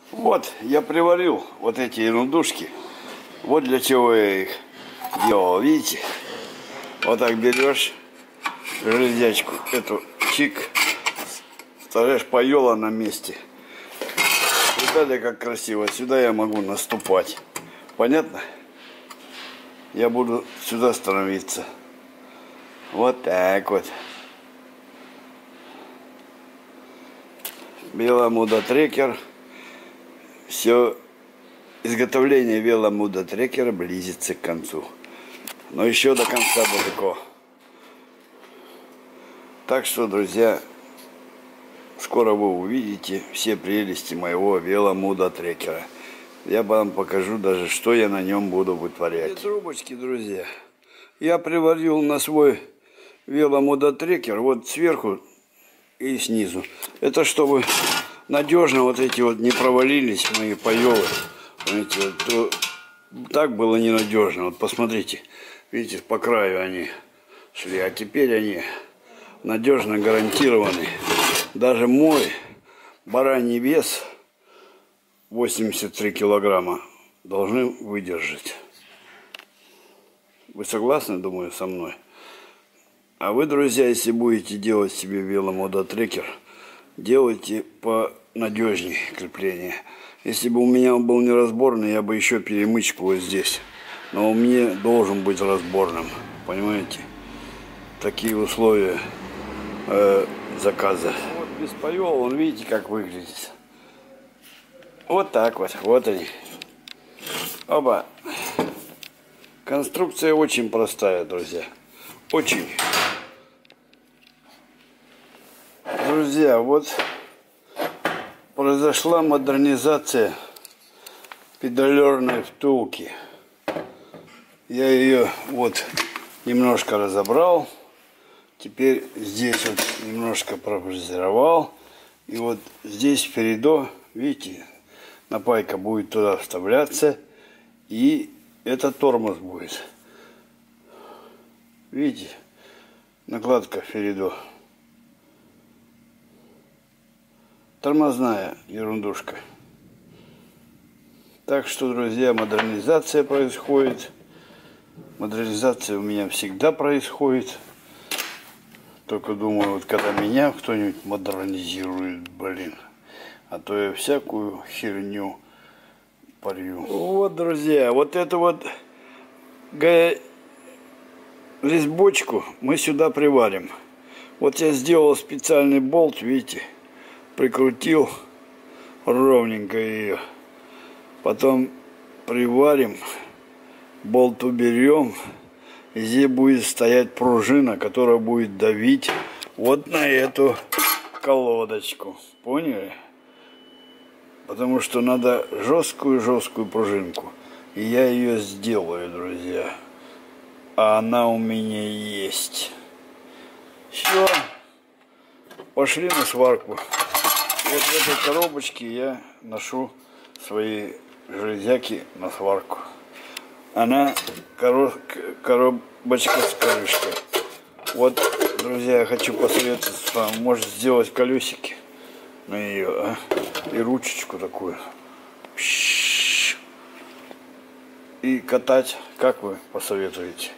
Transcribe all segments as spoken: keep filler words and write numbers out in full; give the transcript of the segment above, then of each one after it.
Вот, я приварил вот эти ерундушки. Вот для чего я их делал, видите? Вот так берешь железячку, эту чик, ставишь поела на месте. Видали, как красиво. Сюда я могу наступать. Понятно? Я буду сюда становиться. Вот так вот. Веломудотрекер. Все, изготовление веломудотрекера близится к концу. Но еще до конца далеко. Так что, друзья, скоро вы увидите все прелести моего веломудотрекера. Я вам покажу даже, что я на нем буду вытворять. Эти трубочки, друзья, я приварил на свой веломудотрекер вот сверху и снизу. Это чтобы надежно вот эти вот не провалились мои поелы. Знаете, то так было ненадежно. Вот посмотрите, видите, по краю они шли, а теперь они надежно гарантированы. Даже мой бараний вес восемьдесят три килограмма должны выдержать. Вы согласны, думаю, со мной? А вы, друзья, если будете делать себе веломудотрекер, делайте понадежнее крепление. Если бы у меня он был неразборный, я бы еще перемычку вот здесь. Но у меня должен быть разборным. Понимаете? Такие условия э, заказа. Вот без поела, он видите, как выглядит. Вот так вот. Вот они. Оба. Конструкция очень простая, друзья. Очень. Друзья, вот произошла модернизация педалерной втулки. Я ее вот немножко разобрал. Теперь здесь вот немножко профрезеровал. И вот здесь впереди, видите, напайка будет туда вставляться. И это тормоз будет. Видите, накладка впереди. Тормозная ерундушка. Так что, друзья, модернизация происходит. Модернизация у меня всегда происходит. Только думаю, вот когда меня кто-нибудь модернизирует, блин. А то я всякую херню парю. Вот, друзья, вот эту вот резьбочку мы сюда приварим. Вот я сделал специальный болт, видите. Прикрутил ровненько ее. Потом приварим, болт уберем. И здесь будет стоять пружина, которая будет давить вот на эту колодочку. Поняли? Потому что надо жесткую-жесткую пружинку. И я ее сделаю, друзья. А она у меня есть. Все. Пошли на сварку. Вот в этой коробочке я ношу свои железяки на сварку. Она коров... коробочка с крышкой. Вот, друзья, я хочу посоветоваться с вами. Может сделать колесики на нее, а? И ручечку такую. И катать. Как вы посоветуете?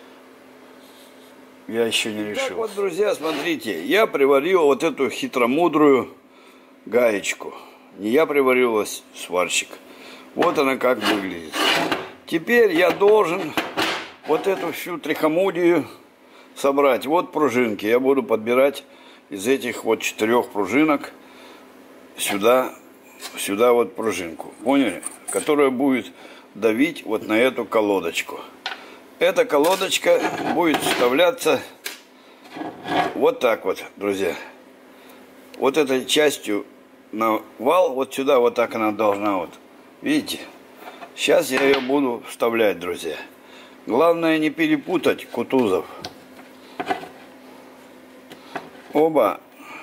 Я еще не решил. Так вот, друзья, смотрите. Я приварил вот эту хитромудрую гаечку. Не я приварил, а сварщик. Вот она как выглядит. Теперь я должен вот эту всю трихомудию собрать. Вот пружинки. Я буду подбирать из этих вот четырех пружинок сюда, сюда вот пружинку. Поняли? Которая будет давить вот на эту колодочку. Эта колодочка будет вставляться вот так вот, друзья. Вот этой частью на вал, вот сюда, вот так она должна вот. Видите? Сейчас я ее буду вставлять, друзья. Главное не перепутать Кутузов. Оба.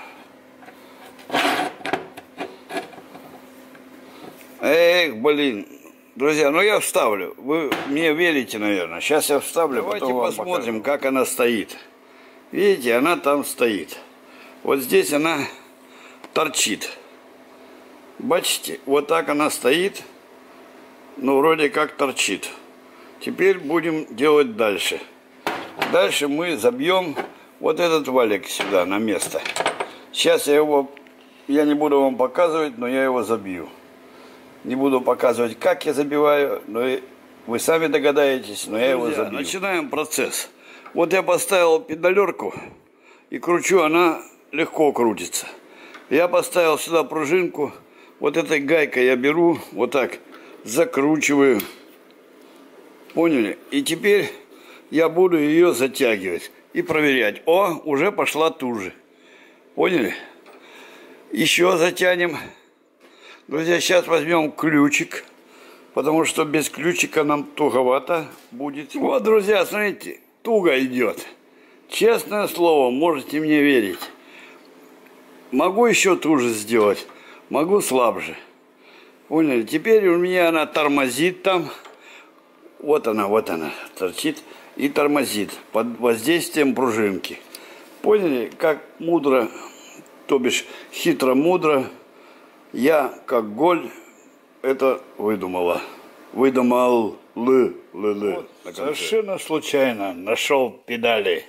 Эх, блин. Друзья, ну я вставлю. Вы мне верите, наверное. Сейчас я вставлю, давайте потом посмотрим, как она стоит. Видите, она там стоит. Вот здесь она торчит. Бачите, вот так она стоит, но вроде как торчит. Теперь будем делать дальше. Дальше мы забьем вот этот валик сюда на место. Сейчас я его, я не буду вам показывать, но я его забью. Не буду показывать, как я забиваю, но вы сами догадаетесь, но я его забью. Начинаем процесс. Вот я поставил педалерку и кручу, она легко крутится. Я поставил сюда пружинку, вот этой гайкой я беру, вот так закручиваю. Поняли? И теперь я буду ее затягивать и проверять. О, уже пошла туже. Поняли? Еще затянем. Друзья, сейчас возьмем ключик, потому что без ключика нам туговато будет. Вот, друзья, смотрите, туго идет. Честное слово, можете мне верить. Могу еще туже сделать, могу слабже. Поняли? Теперь у меня она тормозит там. Вот она, вот она торчит и тормозит под воздействием пружинки. Поняли, как мудро, то бишь хитро-мудро, я, как голь, это выдумала. Выдумал лы, лы, лы. Вот, совершенно случайно нашел педали.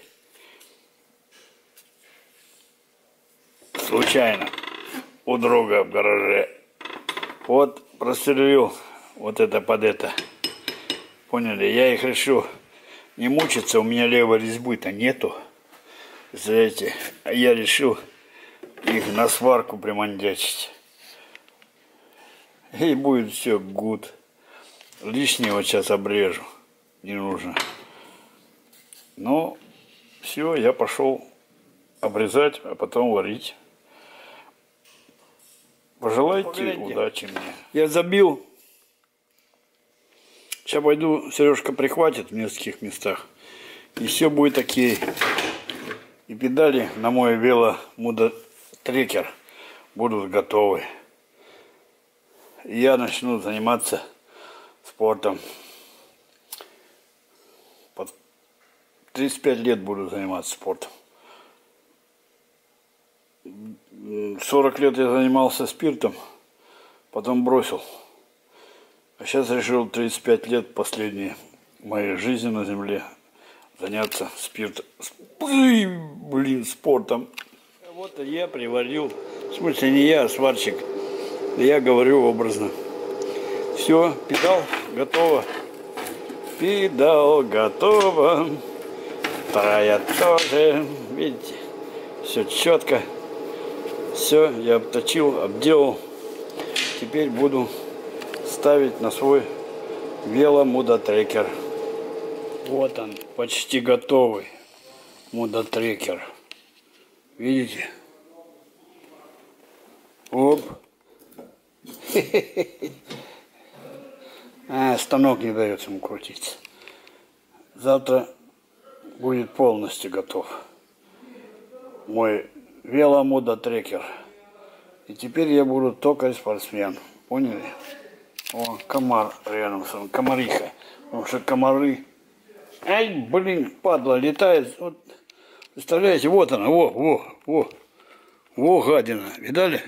Случайно. У друга в гараже. Вот просверлил вот это под это. Поняли? Я их решил не мучиться. У меня левой резьбы-то нету. Знаете, а я решил их на сварку примандячить. И будет все гуд. Лишнего сейчас обрежу. Не нужно. Ну, все, я пошел обрезать, а потом варить. Пожелайте Погодите. удачи мне. Я забил. Сейчас пойду, Сережка прихватит в нескольких местах. И все будет окей. И педали на мой веломудотрекер будут готовы. И я начну заниматься спортом. Под тридцать пять лет буду заниматься спортом. сорок лет я занимался спиртом, потом бросил. А сейчас решил тридцать пять лет последние моей жизни на земле заняться спиртом. Блин, спортом. Вот я приварил, в смысле не я, а сварщик. Я говорю образно. Все, педал готово. Педал готово. Вторая тоже. Видите, все четко. Все, я обточил, обделал. Теперь буду ставить на свой веломудотрекер. Вот он, почти готовый мудотрекер. Видите? Оп. А, станок не дает ему крутиться. Завтра будет полностью готов мой веломудотрекер. И теперь я буду только спортсмен. Поняли? О, комар рядом с вами, комариха. Потому что комары... Ай, блин, падла, летает. Вот, представляете, вот она, во, во, во. Во, гадина. Видали?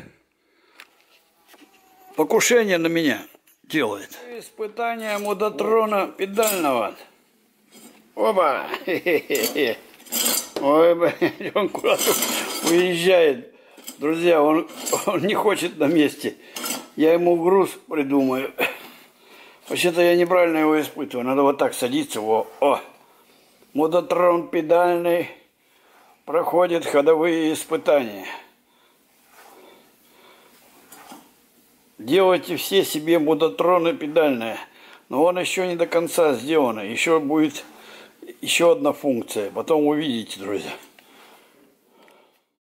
Покушение на меня делает. Испытание мудотрона педального. Опа! Хе-хе-хе. Ой, блин, он куда-то уезжает. Друзья, он, он не хочет на месте. Я ему груз придумаю. Вообще-то я неправильно его испытываю. Надо вот так садиться. Во. О! Мудотрон педальный проходит ходовые испытания. Делайте все себе мудотроны педальные. Но он еще не до конца сделан. Еще будет еще одна функция. Потом увидите, друзья.